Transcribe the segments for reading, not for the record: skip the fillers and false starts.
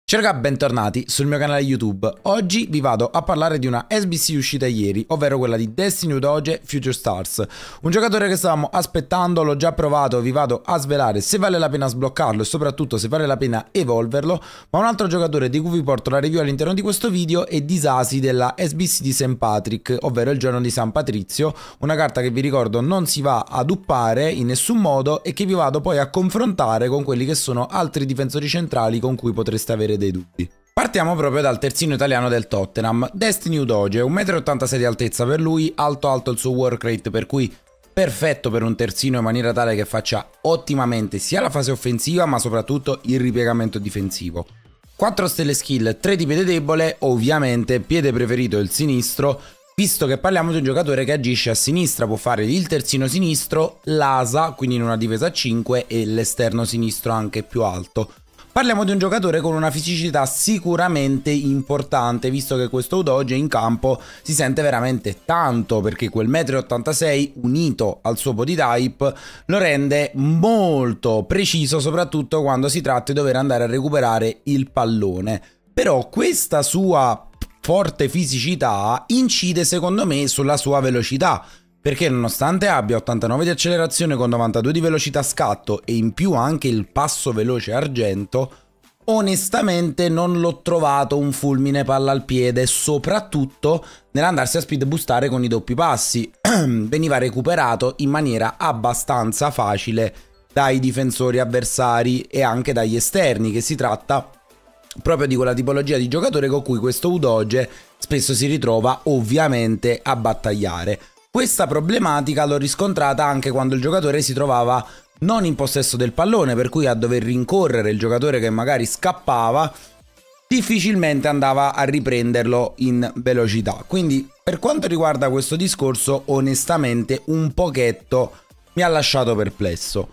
Ciao ragazzi, bentornati sul mio canale YouTube. Oggi vi vado a parlare di una SBC uscita ieri, ovvero quella di Destiny Udoge Future Stars. Un giocatore che stavamo aspettando, l'ho già provato, vi vado a svelare se vale la pena sbloccarlo e soprattutto se vale la pena evolverlo. Ma un altro giocatore di cui vi porto la review all'interno di questo video è Disasi della SBC di St. Patrick, ovvero il giorno di San Patrizio. Una carta che vi ricordo non si va ad uppare in nessun modo e che vi vado poi a confrontare con quelli che sono altri difensori centrali con cui potreste avere dei dubbi. Partiamo proprio dal terzino italiano del Tottenham, Destiny Udoge, 1,86 m di altezza per lui, alto il suo work rate, per cui perfetto per un terzino in maniera tale che faccia ottimamente sia la fase offensiva ma soprattutto il ripiegamento difensivo. 4 stelle skill, 3 di piede debole, ovviamente piede preferito il sinistro, visto che parliamo di un giocatore che agisce a sinistra, può fare il terzino sinistro, l'asa, quindi in una difesa a 5 e l'esterno sinistro anche più alto. Parliamo di un giocatore con una fisicità sicuramente importante, visto che questo Udoge in campo si sente veramente tanto, perché quel 1,86 m unito al suo body type lo rende molto preciso, soprattutto quando si tratta di dover andare a recuperare il pallone. Però questa sua forte fisicità incide secondo me sulla sua velocità, perché nonostante abbia 89 di accelerazione con 92 di velocità scatto e in più anche il passo veloce argento, onestamente non l'ho trovato un fulmine palla al piede, soprattutto nell'andarsi a speed boostare con i doppi passi. Veniva recuperato in maniera abbastanza facile dai difensori avversari e anche dagli esterni, che si tratta proprio di quella tipologia di giocatore con cui questo Udoge spesso si ritrova ovviamente a battagliare. Questa problematica l'ho riscontrata anche quando il giocatore si trovava non in possesso del pallone, per cui a dover rincorrere il giocatore che magari scappava difficilmente andava a riprenderlo in velocità. Quindi per quanto riguarda questo discorso, onestamente un pochetto mi ha lasciato perplesso.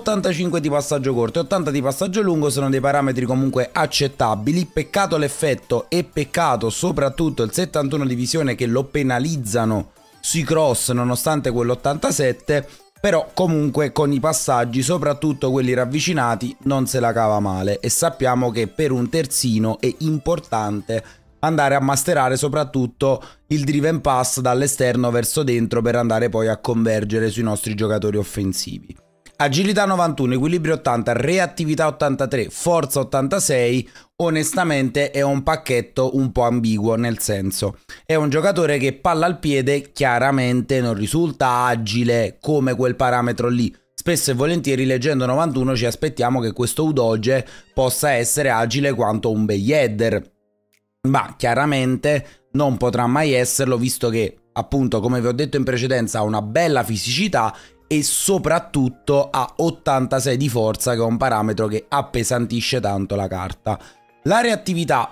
85 di passaggio corto e 80 di passaggio lungo sono dei parametri comunque accettabili, peccato l'effetto e peccato soprattutto il 71 di visione che lo penalizzano sui cross nonostante quell'87, però comunque con i passaggi, soprattutto quelli ravvicinati, non se la cava male e sappiamo che per un terzino è importante andare a masterare soprattutto il driven pass dall'esterno verso dentro per andare poi a convergere sui nostri giocatori offensivi. Agilità 91, equilibrio 80, reattività 83, forza 86, onestamente è un pacchetto un po' ambiguo, nel senso è un giocatore che palla al piede chiaramente non risulta agile come quel parametro lì. Spesso e volentieri leggendo 91 ci aspettiamo che questo Udoge possa essere agile quanto un Beyedder, ma chiaramente non potrà mai esserlo, visto che appunto, come vi ho detto in precedenza, ha una bella fisicità e soprattutto ha 86 di forza, che è un parametro che appesantisce tanto la carta. La reattività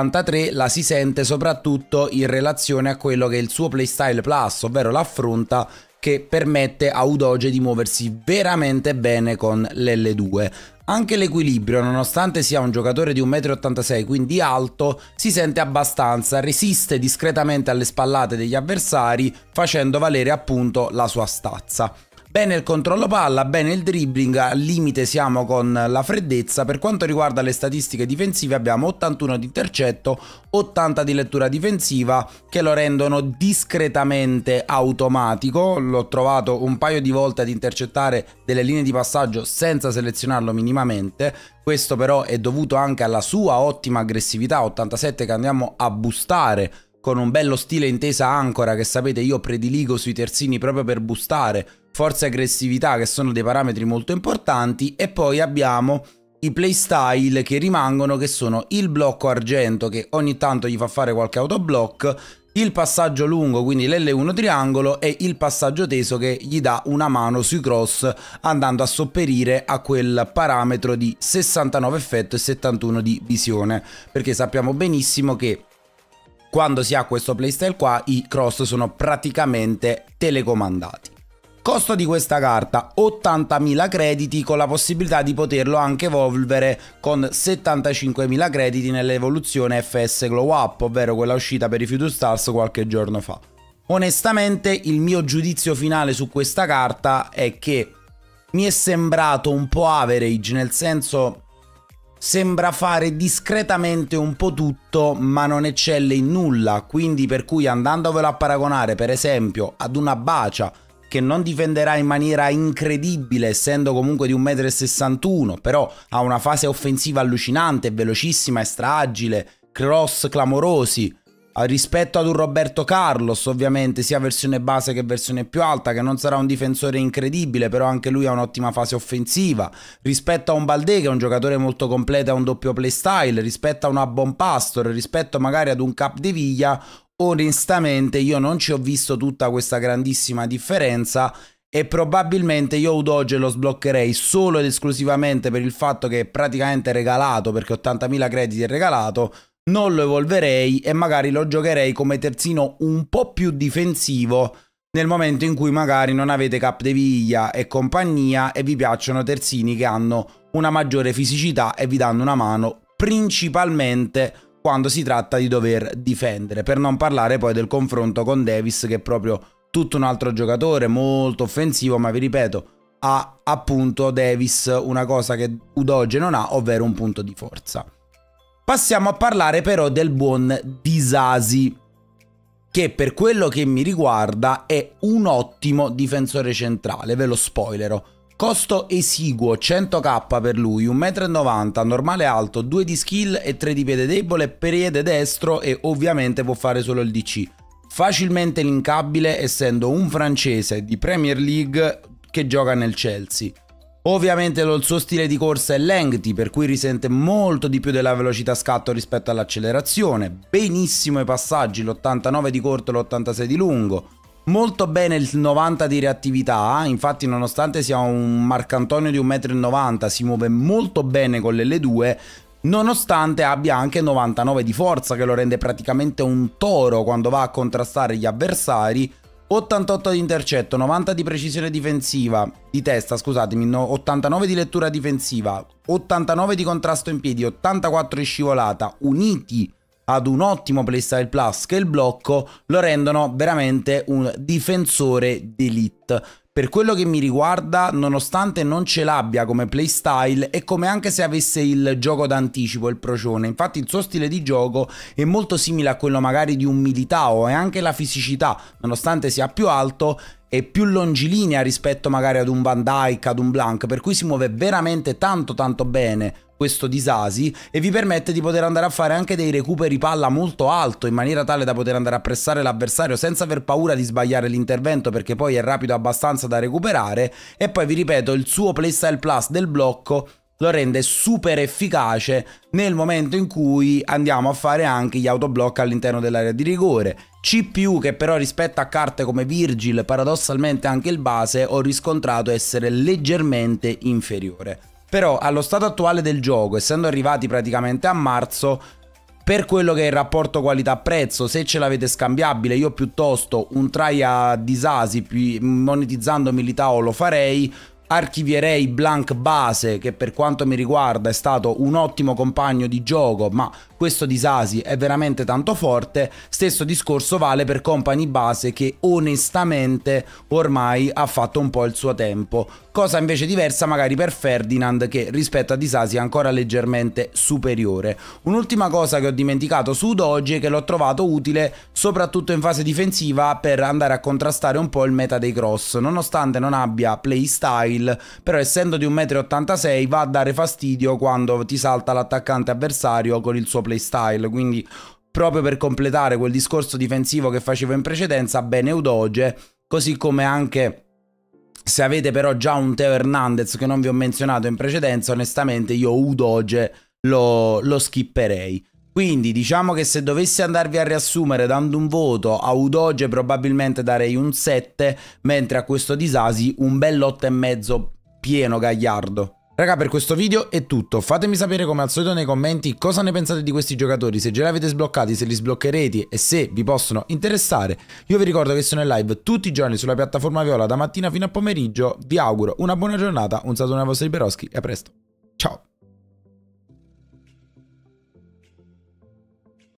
83 la si sente soprattutto in relazione a quello che è il suo playstyle plus, ovvero l'affronta, che permette a Udoge di muoversi veramente bene con l'L2. Anche l'equilibrio, nonostante sia un giocatore di 1,86 m, quindi alto, si sente abbastanza, resiste discretamente alle spallate degli avversari, facendo valere appunto la sua stazza. Bene il controllo palla, bene il dribbling, al limite siamo con la freddezza. Per quanto riguarda le statistiche difensive abbiamo 81 di intercetto, 80 di lettura difensiva, che lo rendono discretamente automatico. L'ho trovato un paio di volte ad intercettare delle linee di passaggio senza selezionarlo minimamente. Questo però è dovuto anche alla sua ottima aggressività, 87, che andiamo a boostare con un bello stile intesa ancora, che sapete io prediligo sui terzini proprio per boostare forza e aggressività, che sono dei parametri molto importanti. E poi abbiamo i playstyle che rimangono, che sono il blocco argento, che ogni tanto gli fa fare qualche autoblock, il passaggio lungo, quindi l'L1 triangolo, e il passaggio teso, che gli dà una mano sui cross andando a sopperire a quel parametro di 69 effetto e 71 di visione, perché sappiamo benissimo che quando si ha questo playstyle qua i cross sono praticamente telecomandati. Costo di questa carta 80.000 crediti, con la possibilità di poterlo anche evolvere con 75.000 crediti nell'evoluzione FS Glow Up, ovvero quella uscita per i Future Stars qualche giorno fa. Onestamente il mio giudizio finale su questa carta è che mi è sembrato un po' average, nel senso sembra fare discretamente un po' tutto, ma non eccelle in nulla, quindi per cui andandovelo a paragonare per esempio ad una Bacia, che non difenderà in maniera incredibile essendo comunque di 1,61 m, però ha una fase offensiva allucinante, velocissima, extra agile, cross clamorosi, rispetto ad un Roberto Carlos ovviamente sia versione base che versione più alta, che non sarà un difensore incredibile, però anche lui ha un'ottima fase offensiva, rispetto a un Baldé che è un giocatore molto completo e ha un doppio playstyle, rispetto a una Bonpastor, rispetto magari ad un Capdevila. Onestamente io non ci ho visto tutta questa grandissima differenza e probabilmente io Udogie lo sbloccherei solo ed esclusivamente per il fatto che è praticamente regalato, perché 80.000 crediti è regalato, non lo evolverei e magari lo giocherei come terzino un po' più difensivo nel momento in cui magari non avete Capdevila e compagnia e vi piacciono terzini che hanno una maggiore fisicità e vi danno una mano principalmente quando si tratta di dover difendere, per non parlare poi del confronto con Davis che è proprio tutto un altro giocatore, molto offensivo, ma vi ripeto, ha appunto Davis una cosa che Udogie non ha, ovvero un punto di forza. Passiamo a parlare però del buon Disasi, che per quello che mi riguarda è un ottimo difensore centrale, ve lo spoilerò. Costo esiguo, 100k per lui, 1,90 m, normale alto, 2 di skill e 3 di piede debole, piede destro e ovviamente può fare solo il DC. Facilmente linkabile essendo un francese di Premier League che gioca nel Chelsea. Ovviamente il suo stile di corsa è lengthy, per cui risente molto di più della velocità scatto rispetto all'accelerazione, benissimo i passaggi, l'89 di corto e l'86 di lungo. Molto bene il 90 di reattività, infatti nonostante sia un Marcantonio di 1,90 m si muove molto bene con l'L2, nonostante abbia anche 99 di forza che lo rende praticamente un toro quando va a contrastare gli avversari, 88 di intercetto, 90 di precisione difensiva, di testa scusatemi, 89 di lettura difensiva, 89 di contrasto in piedi, 84 di scivolata, uniti ad un ottimo playstyle plus che il blocco lo rendono veramente un difensore d'elite. Per quello che mi riguarda, nonostante non ce l'abbia come playstyle, è come anche se avesse il gioco d'anticipo, il procione. Infatti il suo stile di gioco è molto simile a quello magari di un Militao e anche la fisicità, nonostante sia più alto, è più longilinea rispetto magari ad un Van Dijk, ad un Blanc, per cui si muove veramente tanto bene questo Disasi e vi permette di poter andare a fare anche dei recuperi palla molto alto in maniera tale da poter andare a pressare l'avversario senza aver paura di sbagliare l'intervento, perché poi è rapido abbastanza da recuperare. E poi vi ripeto, il suo playstyle plus del blocco lo rende super efficace nel momento in cui andiamo a fare anche gli autoblock all'interno dell'area di rigore. CPU che però rispetto a carte come Virgil, paradossalmente anche il base, ho riscontrato essere leggermente inferiore. Però allo stato attuale del gioco, essendo arrivati praticamente a marzo, per quello che è il rapporto qualità-prezzo, se ce l'avete scambiabile, io piuttosto un try a Disasi monetizzando Militao lo farei. Archivierei Blanc base, che per quanto mi riguarda è stato un ottimo compagno di gioco, ma questo Disasi è veramente tanto forte. Stesso discorso vale per Company base, che onestamente ormai ha fatto un po' il suo tempo. Cosa invece diversa magari per Ferdinand, che rispetto a Disasi è ancora leggermente superiore. Un'ultima cosa che ho dimenticato su Udogie è che l'ho trovato utile soprattutto in fase difensiva per andare a contrastare un po' il meta dei cross, nonostante non abbia playstyle, però essendo di 1,86 m va a dare fastidio quando ti salta l'attaccante avversario con il suo playstyle, quindi proprio per completare quel discorso difensivo che facevo in precedenza, bene Udogie, così come anche se avete però già un Theo Hernandez che non vi ho menzionato in precedenza, onestamente io Udogie lo skipperei. Quindi diciamo che se dovessi andarvi a riassumere dando un voto a Udogie probabilmente darei un 7, mentre a questo Disasi un bel 8,5 pieno gagliardo. Raga, per questo video è tutto, fatemi sapere come al solito nei commenti cosa ne pensate di questi giocatori, se già li avete sbloccati, se li sbloccherete e se vi possono interessare. Io vi ricordo che sono in live tutti i giorni sulla piattaforma Viola da mattina fino a pomeriggio, vi auguro una buona giornata, un saluto ai vostri Beroschi e a presto, ciao!